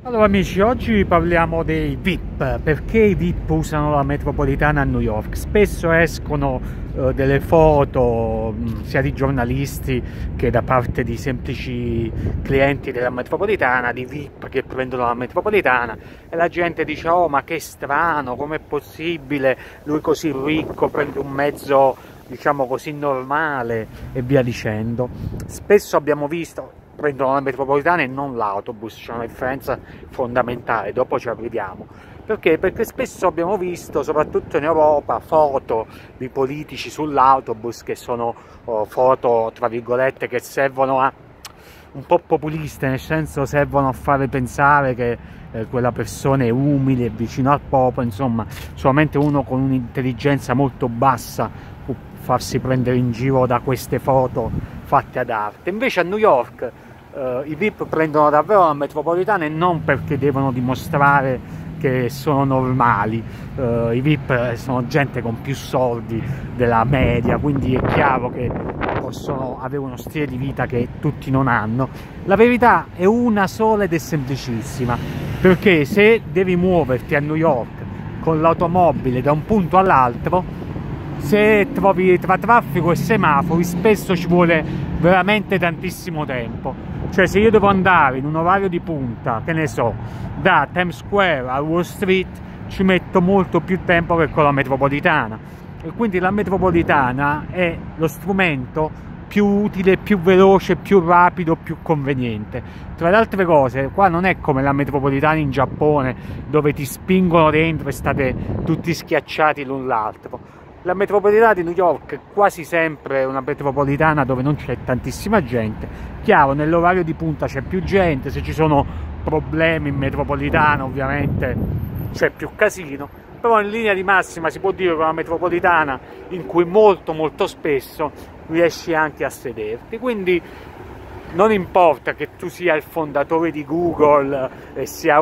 Allora amici, oggi parliamo dei VIP, perché i VIP usano la metropolitana a New York. Spesso escono delle foto sia di giornalisti che da parte di semplici clienti della metropolitana, di VIP che prendono la metropolitana, e la gente dice: oh, ma che strano, com'è possibile, lui così ricco prende un mezzo, diciamo così, normale, e via dicendo. Spesso abbiamo visto prendono la metropolitana e non l'autobus, c'è una differenza fondamentale, dopo ci arriviamo. Perché? Perché spesso abbiamo visto, soprattutto in Europa, foto di politici sull'autobus che sono foto, tra virgolette, che servono a un po' populiste, nel senso servono a fare pensare che quella persona è umile, è vicino al popolo, insomma, solamente uno con un'intelligenza molto bassa può farsi prendere in giro da queste foto fatte ad arte. Invece a New York i VIP prendono davvero la metropolitana, e non perché devono dimostrare che sono normali. I VIP sono gente con più soldi della media, quindi è chiaro che possono avere uno stile di vita che tutti non hanno. La verità è una sola ed è semplicissima: perché se devi muoverti a New York con l'automobile da un punto all'altro, se trovi tra traffico e semafori, spesso ci vuole veramente tantissimo tempo. Cioè, se io devo andare in un orario di punta, che ne so, da Times Square a Wall Street, ci metto molto più tempo che con la metropolitana, e quindi la metropolitana è lo strumento più utile, più veloce, più rapido, più conveniente. Tra le altre cose, qua non è come la metropolitana in Giappone, dove ti spingono dentro e state tutti schiacciati l'un l'altro. La metropolitana di New York è quasi sempre una metropolitana dove non c'è tantissima gente. Chiaro, nell'orario di punta c'è più gente, se ci sono problemi in metropolitana ovviamente c'è più casino, però in linea di massima si può dire che è una metropolitana in cui molto spesso riesci anche a sederti. Quindi non importa che tu sia il fondatore di Google e sia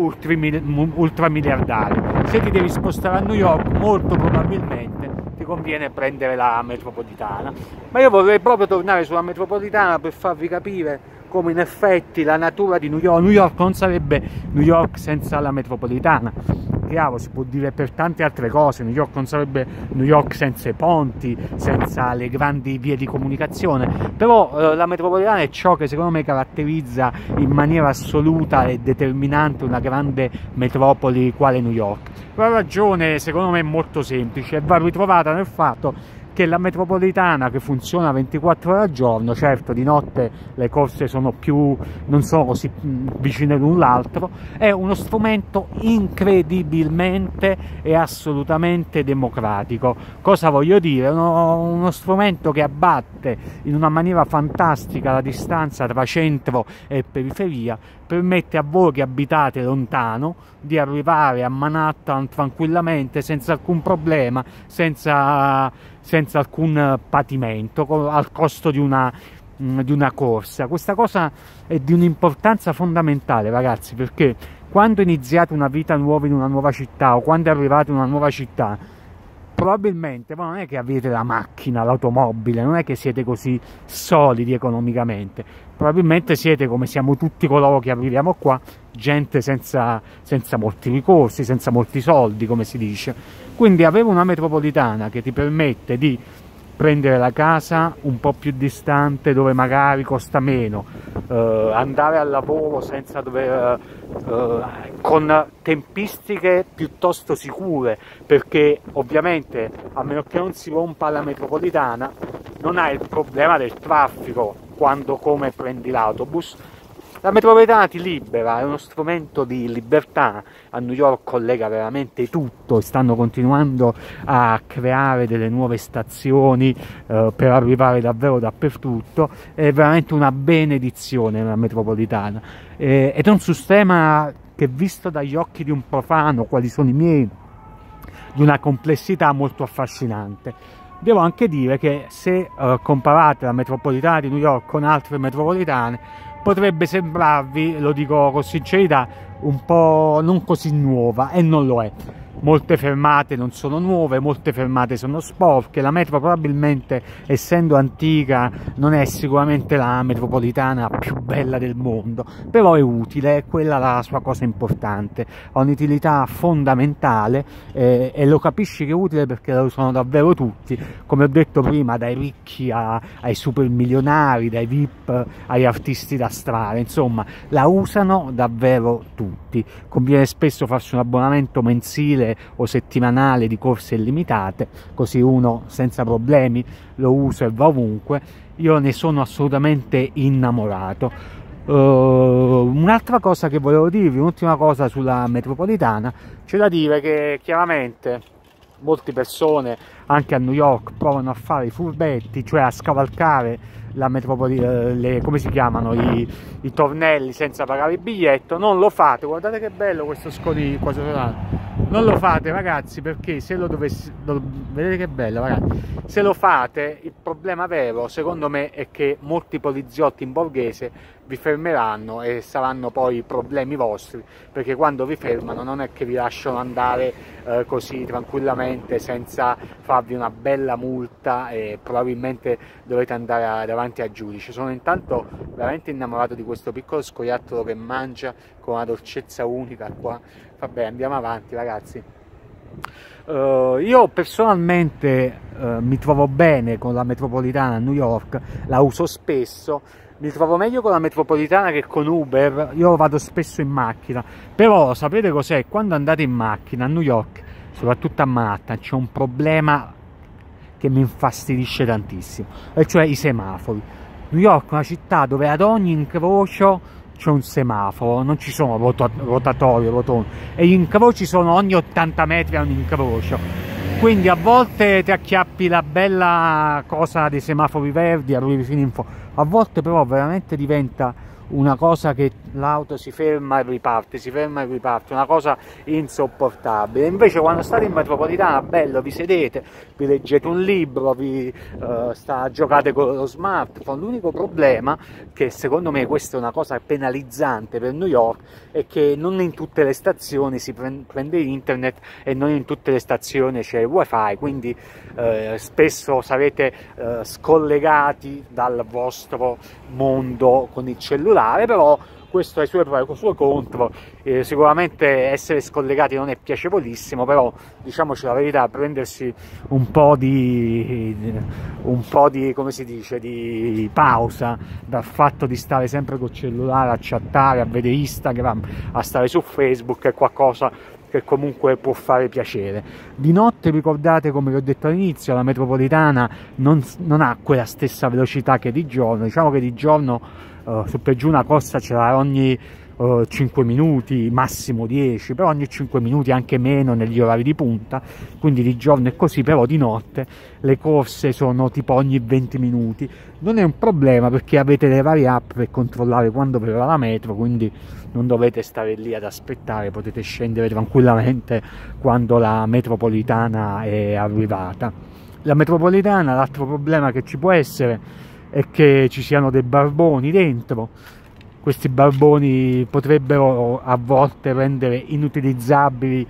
ultramiliardario, se ti devi spostare a New York molto probabilmente ti conviene prendere la metropolitana. Ma io vorrei proprio tornare sulla metropolitana per farvi capire come in effetti la natura di New York non sarebbe New York senza la metropolitana. Chiaro, si può dire per tante altre cose, New York non sarebbe New York senza i ponti, senza le grandi vie di comunicazione, però la metropolitana è ciò che secondo me caratterizza in maniera assoluta e determinante una grande metropoli quale New York. La ragione secondo me è molto semplice e va ritrovata nel fatto che la metropolitana, che funziona 24 ore al giorno, certo di notte le corse sono non sono così vicine l'un l'altro, è uno strumento incredibilmente e assolutamente democratico. Cosa voglio dire? Uno strumento che abbatte in una maniera fantastica la distanza tra centro e periferia, permette a voi che abitate lontano di arrivare a Manhattan tranquillamente, senza alcun problema, senza alcun patimento, al costo di una corsa. Questa cosa è di un'importanza fondamentale, ragazzi, perché quando iniziate una vita nuova in una nuova città, o quando arrivate in una nuova città, probabilmente non è che avete la macchina, l'automobile, non è che siete così solidi economicamente, probabilmente siete, come siamo tutti coloro che arriviamo qua, gente senza molti ricorsi, senza molti soldi, come si dice. Quindi avere una metropolitana che ti permette di prendere la casa un po' più distante, dove magari costa meno, andare al lavoro senza dover con tempistiche piuttosto sicure, perché ovviamente a meno che non si rompa la metropolitana non hai il problema del traffico quando come prendi l'autobus. La metropolitana ti libera, è uno strumento di libertà. A New York collega veramente tutto, stanno continuando a creare delle nuove stazioni per arrivare davvero dappertutto. È veramente una benedizione la metropolitana, ed è un sistema che, visto dagli occhi di un profano, quali sono i miei, di una complessità molto affascinante. Devo anche dire che se comparate la metropolitana di New York con altre metropolitane, potrebbe sembrarvi, lo dico con sincerità, un po' non così nuova, e non lo è. molte fermate non sono nuove, molte fermate sono sporche. La metro probabilmente, essendo antica, non è sicuramente la metropolitana più bella del mondo, però è utile, è quella la sua cosa importante, ha un'utilità fondamentale, e lo capisci che è utile perché la usano davvero tutti, come ho detto prima, dai ricchi ai super milionari, dai VIP agli artisti da strada, insomma la usano davvero tutti. Conviene spesso farsi un abbonamento mensile o settimanale di corse illimitate, così uno senza problemi lo usa e va ovunque. Io ne sono assolutamente innamorato. Un'altra cosa che volevo dirvi, un'ultima cosa sulla metropolitana, c'è da dire che chiaramente molte persone anche a New York provano a fare i furbetti, cioè a scavalcare la metropolitana, come si chiamano, i tornelli senza pagare il biglietto. Non lo fate, guardate che bello questo scodino, non lo fate ragazzi, perché se lo dovessi, vedete che bello ragazzi, se lo fate il problema vero secondo me è che molti poliziotti in borghese vi fermeranno e saranno poi problemi vostri, perché quando vi fermano non è che vi lasciano andare così tranquillamente senza farvi una bella multa e probabilmente dovete andare davanti al giudice. Sono intanto veramente innamorato di questo piccolo scoiattolo che mangia con una dolcezza unica qua. Vabbè, andiamo avanti ragazzi. Io personalmente mi trovo bene con la metropolitana a New York, la uso spesso. Mi trovo meglio con la metropolitana che con Uber. Io vado spesso in macchina, però sapete cos'è? Quando andate in macchina a New York, soprattutto a Manhattan, c'è un problema che mi infastidisce tantissimo, e cioè i semafori. New York è una città dove ad ogni incrocio c'è un semaforo, non ci sono rotatori, rotonde, e gli incroci sono ogni 80 metri a un incrocio, quindi a volte ti acchiappi la bella cosa dei semafori verdi e arrivi fino in fondo, a volte però veramente diventa una cosa che l'auto si ferma e riparte, si ferma e riparte, una cosa insopportabile. Invece quando state in metropolitana, bello, vi sedete, vi leggete un libro, giocate con lo smartphone. L'unico problema, che secondo me questa è una cosa penalizzante per New York, è che non in tutte le stazioni si prende internet e non in tutte le stazioni c'è il wifi, quindi spesso sarete scollegati dal vostro mondo con il cellulare. Però questo ha i suoi pro e i suoi contro. Sicuramente essere scollegati non è piacevolissimo, però diciamoci la verità, prendersi un po' di come si dice, di pausa dal fatto di stare sempre col cellulare a chattare, a vedere Instagram, a stare su Facebook, è qualcosa che comunque può fare piacere. Di notte, ricordate, come vi ho detto all'inizio, la metropolitana non ha quella stessa velocità che di giorno. Diciamo che di giorno su per giù una corsa ce l'ha ogni 5 minuti, massimo 10, però ogni 5 minuti, anche meno negli orari di punta, quindi di giorno è così, però di notte le corse sono tipo ogni 20 minuti. Non è un problema perché avete le varie app per controllare quando verrà la metro, quindi non dovete stare lì ad aspettare, potete scendere tranquillamente quando la metropolitana è arrivata. La metropolitana, l'altro problema che ci può essere è che ci siano dei barboni dentro. Questi barboni potrebbero a volte rendere inutilizzabili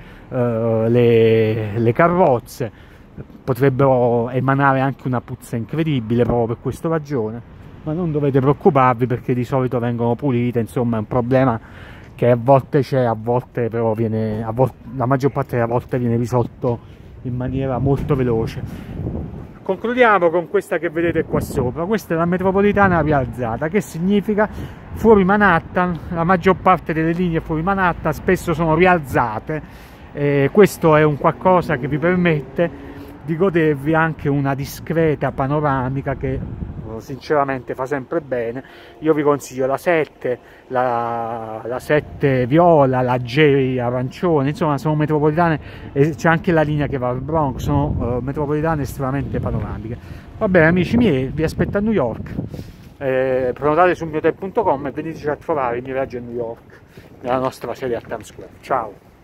le carrozze, potrebbero emanare anche una puzza incredibile proprio per questa ragione, ma non dovete preoccuparvi perché di solito vengono pulite. Insomma, è un problema che a volte c'è, a volte però la maggior parte delle volte viene risolto in maniera molto veloce. Concludiamo con questa che vedete qua sopra. Questa è la metropolitana rialzata, che significa fuori Manhattan, la maggior parte delle linee fuori Manhattan spesso sono rialzate, questo è un qualcosa che vi permette di godervi anche una discreta panoramica che sinceramente fa sempre bene. Io vi consiglio la 7, la 7 viola, la J arancione, insomma sono metropolitane, e c'è anche la linea che va al Bronx, sono metropolitane estremamente panoramiche. Va bene amici miei, vi aspetto a New York, prenotate su miotel.com e veniteci a trovare il mio viaggio a New York nella nostra sede a Times Square. Ciao!